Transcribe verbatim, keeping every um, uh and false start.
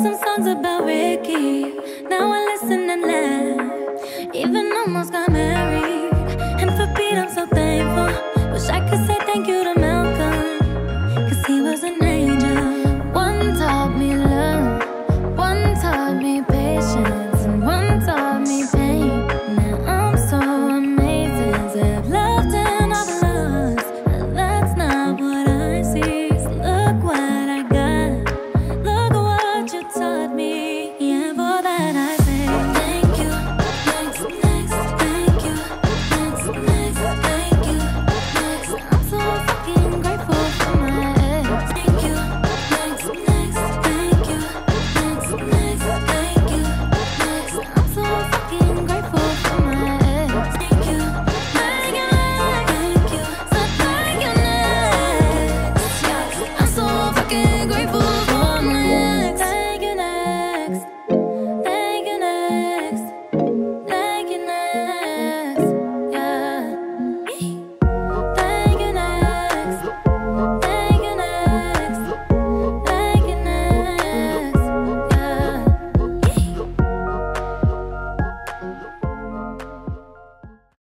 some songs about Ricky. Now I listen and laugh. Even almost got married. And for Pete, I'm so thankful. Wish I could say thank you to my